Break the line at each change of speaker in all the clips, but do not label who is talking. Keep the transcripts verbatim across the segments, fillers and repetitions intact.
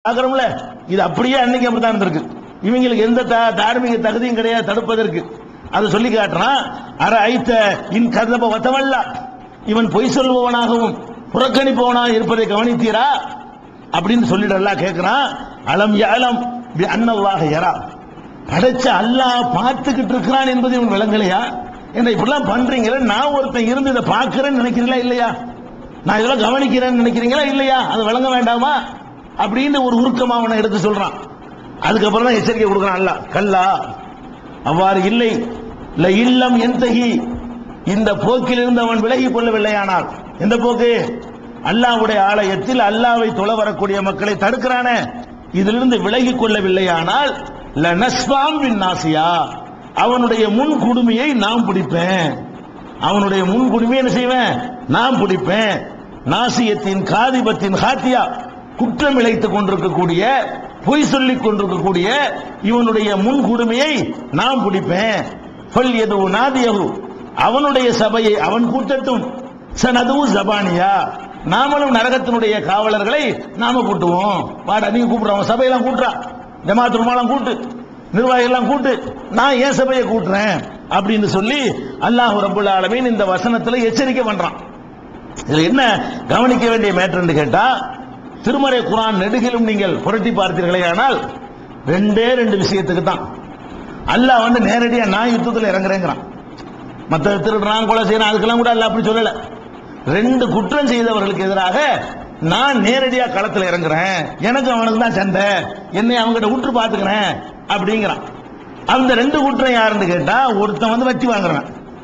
பார்க்கிறோம்ல, இது அப்படியே அன்னைக்கு அப்படித்தான் இருந்திருக்கு. இவங்களுக்கு எந்த தார்மீக தகுதியும் கிடையாது தடுப்பதற்கு. அதை சொல்லி காட்டுறான். அர ஐத்த இன் கதப வத்தவல்லா, இவன் பொய் சொல்பவனாகவும் புறக்கணிப்பவனாக இருப்பதை கவனித்தீரா அப்படின்னு சொல்லிட்டு அல்லாஹ் கேட்கிறான். அலம் யஅலம் பி அன்னல்லாஹ யரா, படைச்ச அல்லாஹ் பார்த்துக்கிட்டு இருக்கிறான் என்பது இவன் விளங்கலையா? என்ன இப்படிலாம் பண்றீங்களா? நான் ஒருத்தன் இருந்து இதை பார்க்கிறேன்னு நினைக்கிறீங்களா இல்லையா? நான் இதெல்லாம் கவனிக்கிறேன்னு நினைக்கிறீங்களா இல்லையா? அது விளங்க வேண்டாமா அப்படின்னு ஒரு உருக்கமா அவனை எடுத்து சொல்றான். அதுக்கப்புறம் தான் எச்சரிக்கை கொடுக்குறான் அல்லாஹ். கல்லா, அவ்வாறு இல்லை. ல இல்லம் என்தஹி, இந்த போக்கில் இருந்து அவன் விலகி கொள்ளவில்லையானால். எந்த போக்கு? அல்லாஹ்வுடைய ஆலயத்தில் அல்லாஹ்வை தொழ வரக்கூடிய மக்களை தடுக்கிறானே, இதிலிருந்து விலகி கொள்ளவில்லையானால் ல நஸ்வாம் பின் நாசியா, அவனுடைய முன் குடுமையை நாம் பிடிப்பேன். அவனுடைய முன் குடுமையை என்ன செய்வேன்? நாம் பிடிப்பேன். நாசியத்தின் காதிபத்தின் ஹாத்தியா, குற்றம் இழைத்துக் கொண்டிருக்கக்கூடிய, பொய் சொல்லிக் கொண்டிருக்கக்கூடிய இவனுடைய முன் குடுமையை நாம் பிடிப்பேன். சொல் எது நாதியகு, அவனுடைய சபையை அவன் கூட்டட்டும். சனது ஜபானியா, நாமளும் நரகத்தினுடைய காவலர்களை நாம கூட்டுவோம். வாடா, நீங்க கூப்பிடுறோம், சபையெல்லாம் கூட்டுறா, ஜமாத் உலமாலாம் கூட்டு, நிர்வாகிகள்லாம் கூட்டு, நான் ஏன் சபையை கூட்டுறேன் அப்படின்னு சொல்லி அல்லாஹ் ரப்பல் ஆலமீன் இந்த வசனத்துல எச்சரிக்கை பண்றான். இதுல என்ன கவனிக்க வேண்டிய மேட்டர் கேட்டா, திருமறை குர்ஆன் நெடுகிலும் நீங்கள் புரட்டி பார்த்தீர்களே ஆனால் ரெண்டே ரெண்டு விஷயத்துக்கு தான் அல்லாஹ் வந்து நேரடியா நான் யுத்தத்தில் இறங்குறேங்கிறான். மற்ற திருடுறான், கொலை செய்யறான், அதுக்கெல்லாம் கூட அல்லாஹ் அப்படி சொல்லல. ரெண்டு குற்றம் செய்தவர்களுக்கு எதிராக நான் நேரடியா களத்தில் இறங்குறேன், எனக்கு அவனுக்கு தான் சண்டை, என்னை அவங்ககிட்ட விட்டு பாத்துக்கிறேன் அப்படிங்கிறான். அந்த ரெண்டு குற்றம் யாருன்னு கேட்டா, ஒருத்தன் வந்து வட்டி வாங்குறான்.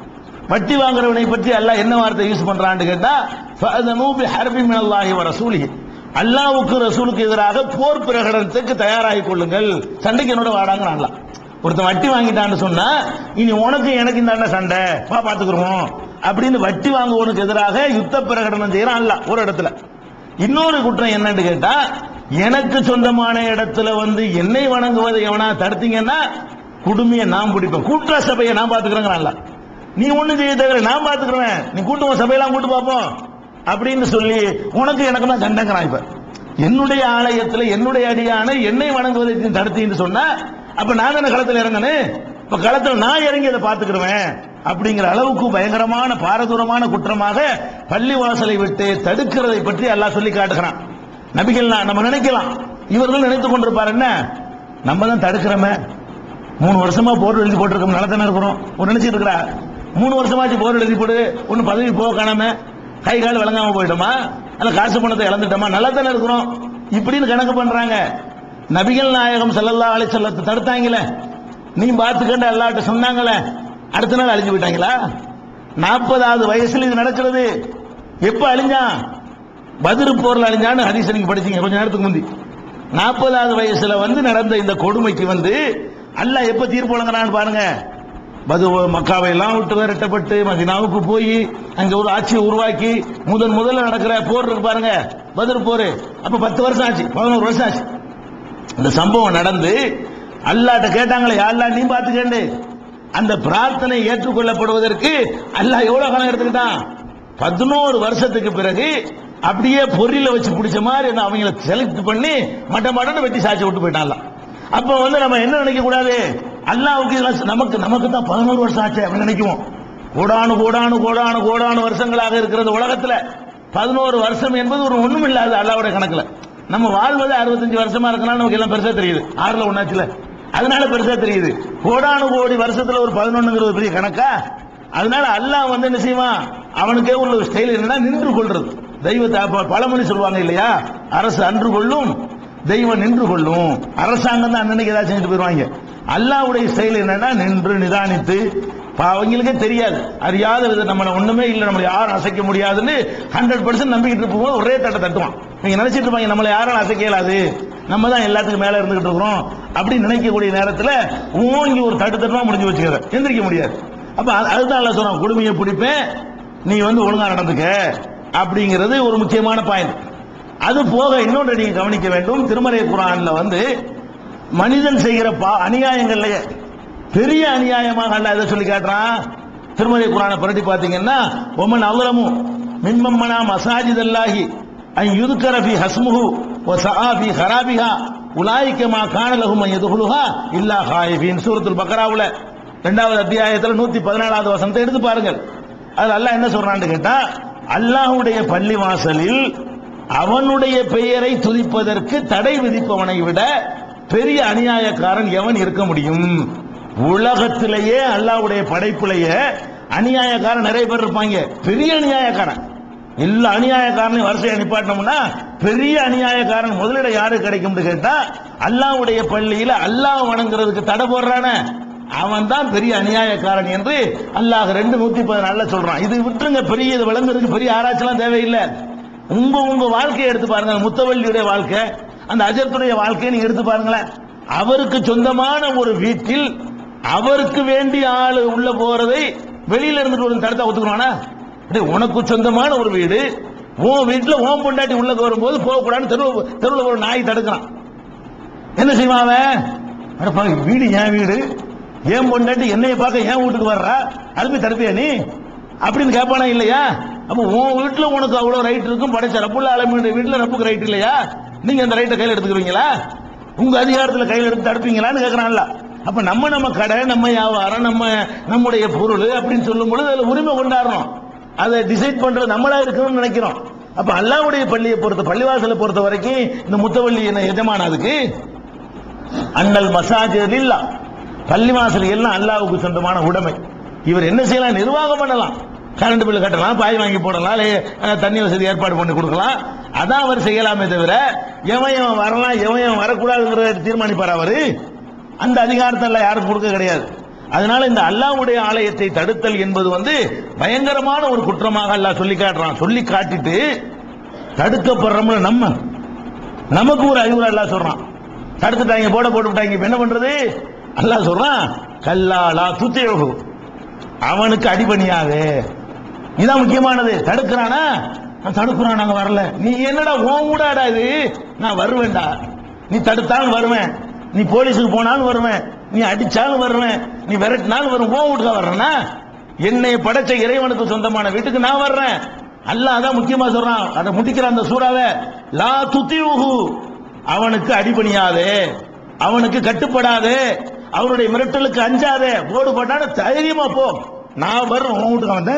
வட்டி வாங்குறவனை பற்றி அல்லாஹ் என்ன வார்த்தை யூஸ் பண்றான்னு கேட்டா, ஃபஅதனூ பிஹர்பி மினல்லாஹி வ ரசூலிஹி, அல்லாஹ்வுக்கு ரசூலுக்கு எதிராக போர் பிரகடனத்துக்கு தயாராகி கொள்ளுங்கள், சண்டைக்கு என்னோட வாடாங்கிறான் அல்லாஹ். ஒருத்தன் வட்டி வாங்கிட்டான்னு சொன்னா, இனி உனக்கு எனக்கு இந்த சண்டை பா பாத்துக்கிறோம் அப்படின்னு வட்டி வாங்குவனுக்கு எதிராக யுத்த பிரகடனம் செய்யறான் அல்லாஹ் ஒரு இடத்துல. இன்னொரு குற்றம் என்னன்னு கேட்டா, எனக்கு சொந்தமான இடத்துல வந்து என்னை வணங்குவதை எவனா தடுத்தீங்கன்னா குடுமையை நான் பிடிப்பேன், கூட்டுற சபையை நான் பாத்துக்கிறேங்கிறான்ல. நீ ஒண்ணு செய்ய தவிர நான் பாத்துக்கிறேன், நீ கூட்டுவோம் சபையெல்லாம் கூட்டு பார்ப்போம் அப்படின்னு சொல்லி உனக்கு எனக்கு தான் சண்டைங்கிறான். இப்ப என்னுடைய ஆலயத்தில் என்னுடைய அடியான என்னை வணங்குவதை தடுத்தீன்னு சொன்னா, அப்ப நான் தானே களத்தில் இறங்கணும். இப்ப களத்தில் நான் இறங்கி அதை பாத்துக்கிறேன் அப்படிங்கிற அளவுக்கு பயங்கரமான பாரதூரமான குற்றமாக பள்ளி வாசலை விட்டு தடுக்கிறதை பற்றி அல்லாஹ் சொல்லி காட்டுகிறான். நபிகள் நம்ம நினைக்கலாம், இவர்கள் நினைத்துக் கொண்டிருப்பார் என்ன, நம்ம தான் தடுக்கிறோமே, மூணு வருஷமா போர் எழுதி போட்டிருக்கோம், நல்லா தானே இருக்கிறோம் ஒரு நினைச்சிட்டு இருக்கிறா. மூணு வருஷமாச்சு போர் எழுதி போடு, ஒன்னு பதவி போக காணாம, கை கால் விளங்காம போயிட்டோமா, அல்ல காசு பணத்தை இழந்துட்டோமா, நல்லா தானே இருக்கிறோம் இப்படின்னு கணக்கு பண்றாங்க. நபிகள் நாயகம் ஸல்லல்லாஹு அலைஹி வஸல்லத்தை தடுத்தாங்களே, நீ பார்த்துக்கண்ட அல்லாஹ்ட்ட சொன்னாங்களே, அடுத்த நாள் அழிஞ்சு போயிட்டாங்களா? நாற்பதாவது வயசுல இது நடக்கிறது. எப்ப அழிஞ்சான்? பத்ர் போர்ல அழிஞ்சான்னு ஹதீஸ் நீங்க படிச்சீங்க கொஞ்ச நேரத்துக்கு முந்தி. நாற்பதாவது வயசுல வந்து நடந்த இந்த கொடுமைக்கு வந்து அல்லாஹ் எப்ப தீர்ப்பு வழங்குறான்னு பாருங்க. பது மக்காவை எல்லாம் விட்டு விரட்டப்பட்டு மதீனாவுக்கு போய் அங்க ஒரு ஆட்சியை உருவாக்கி முதன் முதல்ல நடக்கிற போர் இருக்கு பாருங்க, பத்ர் போர். அப்ப பத்து வருஷம் ஆச்சு, பதினோரு வருஷம் ஆச்சு. இந்த சம்பவம் நடந்து அல்லாஹ்ட்ட கேட்டாங்களே, யா அல்லாஹ் நீ பாத்துக்கேண்டு. அந்த பிரார்த்தனை ஏற்றுக்கொள்ளப்படுவதற்கு அல்லாஹ் எவ்வளவு காலம் எடுத்துக்கிட்டான்? பதினோரு வருஷத்துக்கு பிறகு அப்படியே பொறியில வச்சு பிடிச்ச மாதிரி அவங்களை செலக்ட் பண்ணி மட்ட மட்டன்னு வெட்டி சாட்சி விட்டு போயிட்டான். அப்ப வந்து நம்ம என்ன நினைக்க கூடாது, அல்லாஹ்வுக்கு நமக்கு நமக்கு தான் பதினோரு வருஷம் ஆச்சு அப்படின்னு நினைக்குவோம். கோடானு கோடானு கோடானு கோடானு வருஷங்களாக இருக்கிறது உலகத்துல பதினோரு வருஷம் என்பது ஒரு ஒண்ணும் இல்லாது அல்லாஹ்வுடைய கணக்குல. நம்ம வாழ்வது அறுபத்தஞ்சு வருஷமா இருக்கலாம், நமக்கு எல்லாம் பெருசா தெரியுது, ஆறுல ஒன்னாச்சுல அதனால பெருசா தெரியுது. கோடானு கோடி வருஷத்துல ஒரு பதினொன்னுங்கிறது பெரிய கணக்கா? அதனால அல்லாஹ் வந்து என்ன செய்வான், அவனுக்கே உள்ள ஸ்டைல் என்னன்னா நின்று கொள்றது. தெய்வத்தை பழமொழி சொல்லுவாங்க இல்லையா, அரசு அன்று கொள்ளும் தெய்வம் நின்று கொள்ளும். அரசாங்கம் தான் அன்னைக்கு ஏதாவது செஞ்சுட்டு போயிருவாங்க. அல்லாஹ்வுடைய ஸ்டைல் என்னன்னா நின்று நிதானித்து, அவங்களுக்கே தெரியாது, அறியாத விதம் நம்ம ஒண்ணுமே இல்லை, நம்மளை யாரும் அசைக்க முடியாதுன்னு ஹண்ட்ரட் பர்சன்ட் நம்பிக்கிட்டு இருக்கும்போது ஒரே தட்டை தட்டுவான். நீங்க நினைச்சிட்டு இருப்பாங்க நம்மளை யாரும் அசைக்க இயலாது, நம்ம தான் எல்லாத்துக்கும் மேல இருந்துகிட்டு இருக்கிறோம் அப்படின்னு நினைக்கக்கூடிய நேரத்தில் ஓங்கி ஒரு தட்டு தட்டுமா முடிஞ்சு வச்சுக்கிற, எந்திரிக்க முடியாது. அப்ப அதுதான் அல்லாஹ் சொல்றான், கொடுமையை பிடிப்பேன், நீ வந்து ஒழுங்கா நடந்துக்க அப்படிங்கிறது ஒரு முக்கியமான பாயிண்ட். அது போக இன்னொன்று நீங்க கவனிக்க வேண்டும், திருமறை குர்ஆன்ல வந்து மனிதன் செய்கிற அநியாயங்கள்லயே பெரிய அநியாயமாக அல்லாஹ் எதை சொல்லி காட்டுறான்? திருமறை குர்ஆனை புரட்டி பார்த்தீங்கன்னா, ஒமன் அவ்லமு மிம்மன் மனா மசாஜிதல்லாஹி அன் யுத்கர ஃபீ ஹஸ்முஹு வஸஆ ஃபீ ஹராபிஹா உலாயிக மா கான லஹும் அன் யதுஹுலுஹா இல்லா ஹாயிஃபின். சூரத்துல் பக்ராவுல இரண்டாவது அத்தியாயத்தில் நூற்றி பதினாலாவது வசனத்தை எடுத்து பாருங்கள். அது அல்லாஹ் என்ன சொல்றான்னு கேட்டா, அல்லாஹ்வுடைய பள்ளிவாசலில் அவனுடைய பெயரை துதிப்பதற்கு தடை விதிப்பவனை விட பெரிய அநியாயக்காரன் எவன் இருக்க முடியும்? உலகத்திலேயே அல்லாஹ்வுடைய படைப்பிலேயே அநியாயக்காரன் நிறைய பேர் இருப்பாங்க. பெரிய அநியாயக்காரன், எல்லா அநியாயக்காரனையும் வரிசையை நிப்பாட்டினோம்னா பெரிய அநியாயக்காரன் முதலிட யாரு கிடைக்கும் கேட்டா, அல்லாஹ்வுடைய பள்ளியில அல்லாஹ் வணங்குறதுக்கு தடை போடுறான அவன் தான் பெரிய அநியாயக்காரன் என்று அல்லாஹ் ரெண்டு நூத்தி பதினாலுல சொல்றான். இது விட்டுருங்க, பெரிய இது விளங்குறதுக்கு பெரிய ஆராய்ச்சிலாம் தேவையில்லை. உங்க உங்க வாழ்க்கையை எடுத்து பாருங்க. முத்தவல்லியுடைய வாழ்க்கை, அந்த அஜர்த்துடைய வாழ்க்கையை நீங்க எடுத்து பாருங்களேன். அவருக்கு சொந்தமான ஒரு வீட்டில் அவருக்கு வேண்டிய ஆளு உள்ள போறதை வெளியில இருந்துட்டு ஒரு தடுத்தா ஒத்துக்கணும்னா, உனக்கு சொந்தமான ஒரு வீடு, உன் வீட்டுல ஓம் பொண்டாட்டி உள்ள வரும்போது போகக்கூடாதுன்னு தெருவு தெருவில் ஒரு நாய் தடுக்கிறான். என்ன செய்வான்? வீடு என் வீடு, ஏன் பொண்டாட்டி என்னைய பார்க்க ஏன் வீட்டுக்கு வர்றா, அதுமே தடுப்பியா நீ அப்படின்னு கேட்பானா இல்லையா? அப்ப உன் வீட்டுல உனக்கு அவ்வளவு ரைட் இருக்கும், படைச்ச ரப்புல் ஆலமீனுடைய வீட்டுல ரப்புக்கு ரைட் இல்லையா? நீங்க அந்த ரைட்டை கையில் எடுத்துக்கிறீங்களா? உங்க அதிகாரத்தில் கையில் எடுத்து தடுப்பீங்களான்னு கேட்கறான்ல. அப்ப நம்ம நம்ம கடை, நம்ம வியாபாரம், நம்ம நம்முடைய பொருள் அப்படின்னு சொல்லும் பொழுது அதுல உரிமை கொண்டாடுறோம். அதை டிசைட் பண்றது நம்மளா இருக்கணும்னு நினைக்கிறோம். அப்ப அல்லாஹ்வுடைய பள்ளியை பொறுத்த பள்ளிவாசலை பொறுத்த வரைக்கும் இந்த முத்தவள்ளி என்ன எஜமான அதுக்கு அன்னல் மசாஜித் இல்லா, பள்ளிவாசல் எல்லாம் அல்லாஹ்வுக்கு சொந்தமான உடைமை. இவர் என்ன செய்யலாம்? நிர்வாகம் பண்ணலாம், கரண்ட் பில் கட்டலாம், பாய் வாங்கி போடலாம், தண்ணி வசதி ஏற்பாடு பண்ணி கொடுக்கலாம். அதான் அவர் செய்யலாமே தவிர எவன் வரலாம் எவன் வரக்கூடாதுங்கிறத தீர்மானிப்பார் அவரு. அந்த அதிகாரத்தை எல்லாம் யாரும் கொடுக்க கிடையாது. அதனால இந்த அல்லாஹ்வுடைய ஆலயத்தை தடுத்தல் என்பது வந்து பயங்கரமான ஒரு குற்றமாக அல்லாஹ் சொல்லி காட்டுறான். சொல்லி காட்டிட்டு தடுக்கப்படுறோம்ல நம்ம, நமக்கு ஒரு அறிவுரை அல்லாஹ் சொல்றான். தடுத்துட்டாங்க, போட போட்டு விட்டாங்க, இப்ப என்ன பண்றது? அல்லாஹ் சொல்றான், கல்லாலா துத்தியகு, அவனுக்கு அடிபணியாது. இதான் முக்கியமானது. தடுக்கிறானா? தடுக்கிறான், நாங்க வரல. நீ என்னடா உன் கூடாடா இது? நான் வருவேன்டா. நீ தடுத்தாலும் வருவேன், நீ போலீஸுக்கு போனாலும் வருவேன், நீ அடிச்சாலும் வருவேன், நீ விரட்டினாலும் வரும். உன் வீட்டுக்கு வர்றேன்னா என்னை படைச்ச இறைவனுக்கு சொந்தமான வீட்டுக்கு நான் வர்றேன். அல்லாஹ் அதான் முக்கியமா சொல்றான். அதை முடிக்கிற அந்த சூறாவை, லா துத்தியுஹு, அவனுக்கு அடிபணியாதே, அவனுக்கு கட்டுப்படாதே, அவருடைய மிரட்டலுக்கு அஞ்சாதே. போடு போட்டான தைரியமா போ, நான் வர்றேன் உன் வீட்டுக்கு. வந்த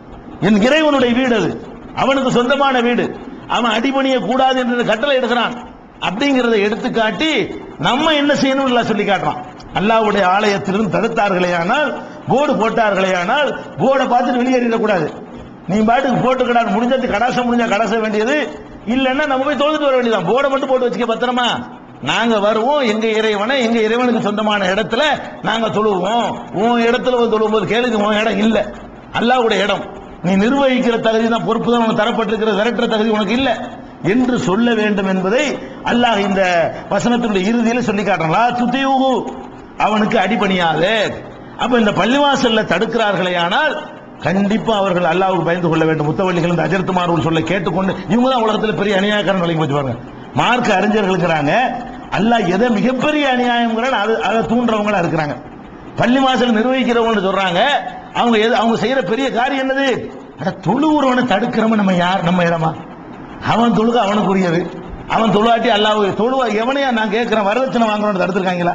என் இறைவனுடைய வீடு, அது அவனுக்கு சொந்தமான வீடு, அவன் அடிபணிய கூடாது என்று கட்டளை எடுக்கிறான். அப்படிங்கிறத எடுத்துக்காட்டி நம்ம என்ன செய்யணும் சொல்லி காட்டுறான். அல்லாஹ்வுடைய ஆலயத்திலிருந்து தடுத்தார்களே ஆனால், போர்டு போட்டார்களே ஆனால், போர்டை பார்த்துட்டு வெளியேறிடக்கூடாது. நீ பாட்டுக்கு போட்டுக்கடா, முடிஞ்சது கடாசம் முடிஞ்சா கடாச வேண்டியது, இல்லைன்னா நம்ம போய் தொழுதுட்டு வர வேண்டியதான். போர்டை மட்டும் போட்டு வச்சுக்க பத்திரமா. நாங்க வருவோம், எங்க இறைவனை எங்க இறைவனுக்கு சொந்தமான இடத்துல நாங்க தொழுவோம். உன் இடத்துல வந்து தொழுவும் போது கேளுங்க, உன் இடம் இல்ல, அல்லாஹ்வுடைய இடம். நீ நிர்வகிக்கிற தகுதி தான், பொறுப்பு தான் உனக்கு தரப்பட்டிருக்கிற, விரட்டுற தகுதி உனக்கு இல்ல என்று சொல்ல வேண்டும் என்பதை அல்லாஹ் இந்த வசனத்தினுடைய இறுதியில் சொல்லி காட்டுறான். துத்தியுஹு, அவனுக்கு அடிபணியாது. அப்ப இந்த பள்ளிவாசல்ல தடுக்கிறார்களே ஆனால் கண்டிப்பா அவர்கள் அல்லாஹ்வுக்கு பயந்து கொள்ள வேண்டும். முத்தவள்ளிகள் இந்த அஜர்த்துமார்கள் சொல்ல கேட்டுக்கொண்டு, இவங்க தான் உலகத்தில் பெரிய அநியாயக்காரன் விளங்கி வச்சு பாருங்க. மார்க்க அறிஞர்களுங்கிறாங்க, அல்லாஹ் எதை மிகப்பெரிய அநியாயம் அதை தூண்டுறவங்களா இருக்கிறாங்க. பள்ளிவாசல் நிர்வகிக்கிறவங்க சொல்றாங்க, அவங்க அவங்க செய்யற பெரிய காரியம் என்னது? அட தொழுவுறவனை தடுக்கிறவன் நம்ம யார்? நம்ம இடமா? அவன் தொழுக அவனுக்குரியது. அவன் தொழுவாட்டி அல்லாஹ் தொழுவா எவனையா நான் கேட்கிறேன், வரதட்சணை வாங்குறவன் தடுத்துருக்காங்களா?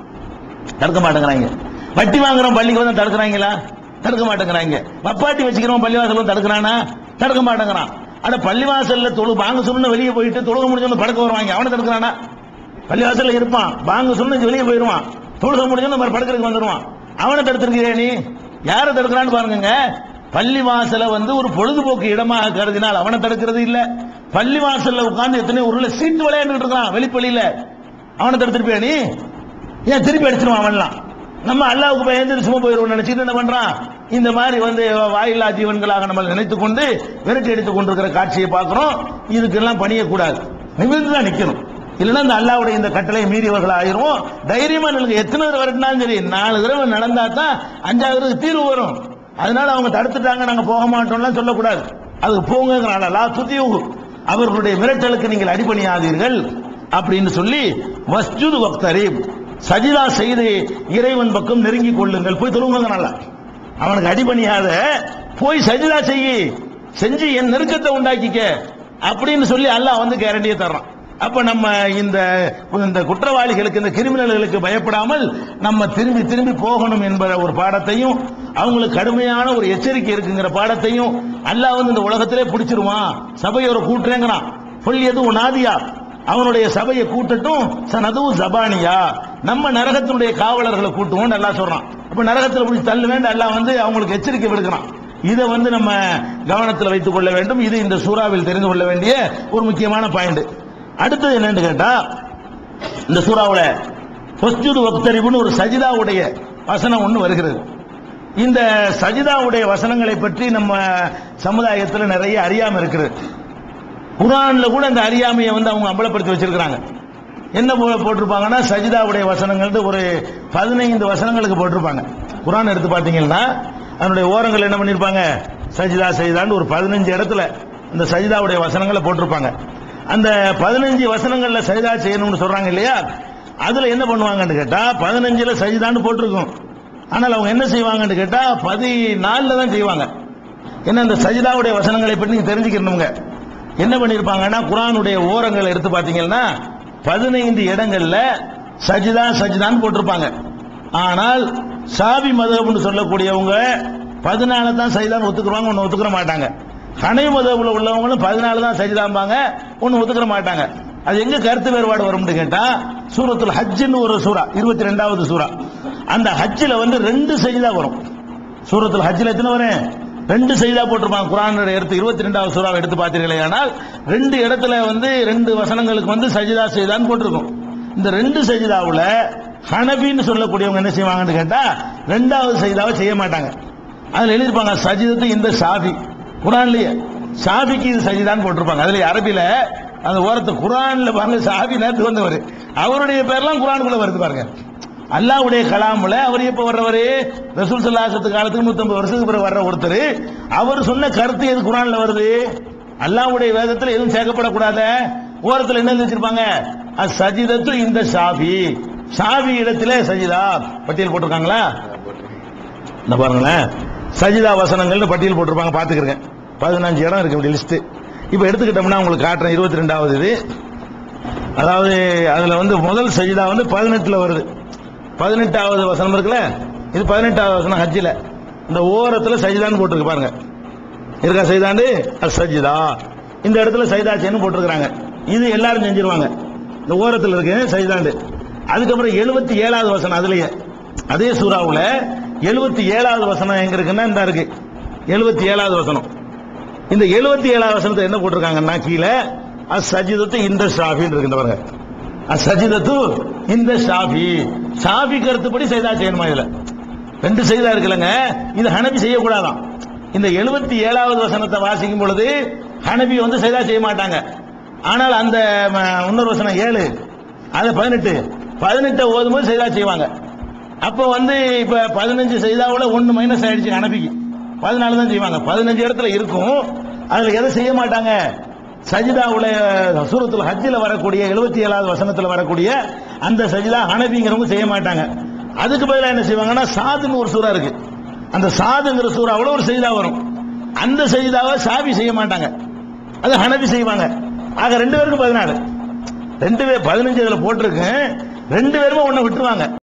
தடுக்க மாட்டேங்கிறாங்க. வட்டி வாங்குறவன் பள்ளிக்கு வந்து தடுக்கிறாங்களா? தடுக்க மாட்டேங்கிறாங்க. வப்பாட்டி வச்சுக்கிறவன் பள்ளிவாசல் தடுக்கிறானா? தடுக்க மாட்டேங்கிறான். ஆனா பள்ளிவாசல்ல தொழு பாங்க சொன்ன வெளியே போயிட்டு தொழுக முடிஞ்சவங்க படுக்க வருவாங்க, அவனை தடுக்கிறானா? பள்ளிவாசல்ல இருப்பான், பாங்க சொன்ன வெளியே போயிடுவான், தொழுக முடிஞ்சவங்க நம்ம படுக்கிறதுக்கு வந்துடுவான், அவனை தடுத்திருக்கிறே நீ? யாரை தடுக்கிறான்னு பாருங்க. பள்ளிவாசல வந்து ஒரு பொழுதுபோக்கு இடமாக கருதினால் அவனை தடுக்கிறது இல்ல. பள்ளிவாசல்ல உட்கார்ந்து எத்தனை ஊர்ல சீட்டு விளையாண்டுட்டு இருக்கான் வெளிப்பள்ளியில, அவனை தடுத்திருப்பியா நீ? ஏன் திருப்பி அடிச்சிருவான் அவன்லாம்? நம்ம அல்லாஹ்வுக்கு பயந்து சும்மா போயிடுவோம் நினைச்சிட்டு என்ன பண்றான்? இந்த மாதிரி வந்து வாயில்லா ஜீவன்களாக நம்ம நினைத்துக் கொண்டு விரட்டி அடித்துக் கொண்டிருக்கிற காட்சியை பார்க்கிறோம். இதுக்கெல்லாம் பணியக்கூடாது, நிமிர்ந்து தான் நிக்கணும். இல்லைன்னா இந்த அல்லாஹ்வுடைய இந்த கட்டளை மீறியவர்கள் ஆயிரும். தைரியமா நிலுங்க, எத்தனை தடவை விரட்டினாலும் சரி, நாலு தடவை நடந்தா தான் அஞ்சாவது தீர்வு வரும். அதனால அவங்க தடுத்துட்டாங்க, நாங்க போக மாட்டோம்லாம் சொல்லக்கூடாது. அதுக்கு போங்கிறான். லா துத்தியுஹு, அவர்களுடைய மிரட்டலுக்கு நீங்கள் அடிபணியாதீர்கள் அப்படின்னு சொல்லி, வஸ்ஜுது வக்தரீப், சஜிதா செய்து இறைவன் பக்கம் நெருங்கி கொள்ளுங்கள், போய் தொழுவுங்கனால. அவனுக்கு அடிபணியாத போய் சஜிதா செய்யி, செஞ்சு என் நெருக்கத்தை உண்டாக்கிக்க அப்படின்னு சொல்லி அல்லாஹ் வந்து கேரண்டியை தர்றான். அப்ப நம்ம இந்த இந்த குற்றவாளிகளுக்கு இந்த கிரிமினல்களுக்கு பயப்படாமல் நம்ம திரும்பி திரும்பி போகணும் என்கிற ஒரு பாடத்தையும் அவங்களுக்கு கடுமையான ஒரு எச்சரிக்கை இருக்குங்கிற பாடத்தையும் அல்லாஹ் வந்து இந்த உலகத்திலே பிடிச்சிருவான், சபையை ஒரு கூட்டுறேங்கிறான். புல் எதுவும் நாதியா, அவனுடைய சபையை கூட்டட்டும், சனதுவும் ஜபானியா, நம்ம நரகத்தினுடைய காவலர்களை கூட்டுவோம் அல்லாஹ் சொல்றான். அப்ப நரகத்தில் பிடிச்சி தள்ளு வேண்டும் அல்லாஹ் வந்து அவங்களுக்கு எச்சரிக்கை விடுக்கிறான். இதை வந்து நம்ம கவனத்தில் வைத்துக் கொள்ள வேண்டும். இது இந்த சூறாவில் தெரிந்து கொள்ள வேண்டிய ஒரு முக்கியமான பாயிண்ட். அடுத்தது என்னன்னு கேட்டா, இந்த சூறாவுல ஃபஸ்ஜுது வக்தரிபுன்னு ஒரு சஜிதாவுடைய வசனம் ஒன்று வருகிறது. இந்த சஜிதாவுடைய வசனங்களை பற்றி நம்ம சமுதாயத்தில் நிறைய அறியாம இருக்கிறது. குர்ஆன்ல கூட இந்த அறியாமையை வந்து அவங்க அம்பலப்படுத்தி வச்சிருக்கிறாங்க. என்ன போட்டிருப்பாங்கன்னா, சஜிதாவுடைய வசனங்கள் ஒரு பதினைந்து வசனங்களுக்கு போட்டிருப்பாங்க. குர்ஆன் எடுத்து பார்த்தீங்கன்னா அதனுடைய ஓரங்கள் என்ன பண்ணிருப்பாங்க, சஜிதா சஜிதான்னு ஒரு பதினஞ்சு இடத்துல இந்த சஜிதாவுடைய வசனங்களை போட்டிருப்பாங்க. அந்த பதினஞ்சு வசனங்கள்ல சஜிதா செய்யணும்னு சொல்றாங்க இல்லையா, அதுல என்ன பண்ணுவாங்கன்னு கேட்டா பதினஞ்சுல சஜிதான்னு போட்டிருக்கும். ஆனால் அவங்க என்ன செய்வாங்கன்னு கேட்டா பதினாலுல தான் செய்வாங்க. ஏன்னா இந்த சஜிதாவுடைய வசனங்களை பற்றி நீங்க தெரிஞ்சுக்கணுங்க. என்ன பண்ணிருப்பாங்கன்னா, குர்ஆனுடைய ஓரங்களை எடுத்து பார்த்தீங்கன்னா பதினைந்து இடங்கள்ல சஜிதா சஜிதான்னு போட்டிருப்பாங்க. ஆனால் ஷாபி மதஹப்னு சொல்லக்கூடியவங்க பதினாலு தான் சஜிதான்னு ஒத்துக்குவாங்க, ஒன்னு ஒத்துக்கிற மாட்டாங்க. ஹனஃபி மதஹப்ல உள்ளவங்களும் பதினாலு தான் சஜிதாம்பாங்க, ஒன்னு ஒத்துக்கிற மாட்டாங்க. அது எங்க கருத்து வேறுபாடு வரும்னு கேட்டா, சூரத்துல் ஹஜ்ஜ்னு ஒரு சூரா, இருபத்தி ரெண்டாவது சூரா, அந்த ஹஜ்ஜில் வந்து ரெண்டு சஜிதா வரும். சூரத்துல் ஹஜ்ஜில் எத்தனை வரும், ரெண்டு சஜிதா போட்டிருப்பாங்க. குர்ஆனுடைய எடுத்து இருபத்தி ரெண்டாவது சூறாவை எடுத்து பார்த்தீர்களே ஆனால் ரெண்டு இடத்துல வந்து ரெண்டு வசனங்களுக்கு வந்து சஜிதா சஜிதான்னு போட்டிருக்கும். இந்த ரெண்டு சஜிதாவுல ஹனபின்னு சொல்லக்கூடியவங்க என்ன செய்வாங்கன்னு கேட்டா ரெண்டாவது சஜிதாவை செய்ய மாட்டாங்க. அதுல எழுதிருப்பாங்க சஜிதத்து இந்த ஷாபி, குர்ஆன்லயே ஷாபிக்கு இது சஜிதான்னு போட்டிருப்பாங்க. அதுல அரபில அந்த ஓரத்தை குர்ஆன்ல பாருங்க, ஷாபி நேத்து வந்தவர், அவருடைய பேர்லாம் குர்ஆனுக்குள்ள வருது பாருங்க. அல்லாஹ்வுடைய கலாம்ல அவர் எப்ப வர்றவரு, ரசூல் ஸல்லல்லாஹு அலைஹி வஸல்லம் காலத்துக்கு நூத்தி ஐம்பது வருஷத்துக்கு பிறகு வர்ற ஒருத்தர், அவர் சொன்ன கருத்து எது குர்ஆன்ல வருது, அல்லாஹ்வுடைய வேதத்தில் எதுவும் சேர்க்கப்படக்கூடாத ஓரத்தில் என்ன வச்சிருப்பாங்க, சஜிதத்து இந்த ஷாபி, ஷாபி இடத்திலே சஜிதா பட்டியல் போட்டிருக்காங்களா, இந்த பாருங்களேன் சஜிதா வசனங்கள்னு பட்டியல் போட்டிருப்பாங்க, பாத்துக்கிறேன். பதினஞ்சு இடம் இருக்கு இப்படி லிஸ்ட். இப்ப எடுத்துக்கிட்டோம்னா உங்களுக்கு காட்டுறேன். இருபத்தி ரெண்டாவது இது, அதாவது அதுல வந்து முதல் சஜிதா வந்து பதினெட்டுல வருது. பதினெட்டாவது வசனம் இருக்குல்ல, இது பதினெட்டாவது வசனம் ஹஜ்ஜில. இந்த ஓரத்துல சஜிதான்னு போட்டிருக்கு பாருங்க, இருக்கா சஜிதாண்டு சஜிதா, இந்த இடத்துல சஜிதா செய்யணும் போட்டிருக்காங்க. இது எல்லாரும் செஞ்சிருவாங்க, இந்த ஓரத்தில் இருக்கு சஜிதாண்டு. அதுக்கப்புறம் எழுபத்தி ஏழாவது வசனம், அதுலயே அதே சூறாவுல எழுபத்தி ஏழாவது வசனம் எங்க இருக்குன்னா இந்த இருக்கு எழுபத்தி ஏழாவது வசனம். இந்த எழுபத்தி ஏழாவது வசனத்தை என்ன போட்டிருக்காங்கன்னா கீழே அசஜிதத்து இந்த ஷாபின்னு இருக்கு பாருங்க, அசஜிதத்து இந்த ஷாபி, ஷாபி கருத்துப்படி சஜிதா செய்யணுமா, இதுல ரெண்டு சஜிதா இருக்குல்லங்க, இது ஹனபி செய்யக்கூடாதான். இந்த எழுபத்தி ஏழாவது வசனத்தை வாசிக்கும் பொழுது ஹனபி வந்து சஜிதா செய்ய மாட்டாங்க. ஆனால் அந்த இன்னொரு வசனம் ஏழு, அது பதினெட்டு, பதினெட்டை ஓதும் போது சஜிதா செய்வாங்க. அப்ப வந்து இப்ப பதினஞ்சு சஜிதாவுல ஒன்னு மைனஸ் ஆயிடுச்சு, ஹனபிக்கு பதினாலு தான் செய்வாங்க. பதினஞ்சு இடத்துல இருக்கும், அதுல எதை செய்ய மாட்டாங்க, சஜிதாவுல சூரத்துல் ஹஜ்ஜில் வரக்கூடிய எழுபத்தி ஏழாவது வசனத்தில் வரக்கூடிய அந்த சஜிதா ஹனபிங்கிறவங்க செய்ய மாட்டாங்க. அதுக்கு பதிலாக என்ன செய்வாங்கன்னா சாதுன்னு ஒரு சூறா இருக்கு, அந்த சாதுங்கிற சூறாவுல ஒரு சஜிதா வரும், அந்த சஜிதாவை ஷாபி செய்ய மாட்டாங்க, அது ஹனபி செய்வாங்க. ஆக ரெண்டு பேருக்கும் பதினாலு, ரெண்டு பேர் பதினஞ்சு இதுல போட்டிருக்கு, ரெண்டு பேருமே ஒன்னு விட்டுருவாங்க.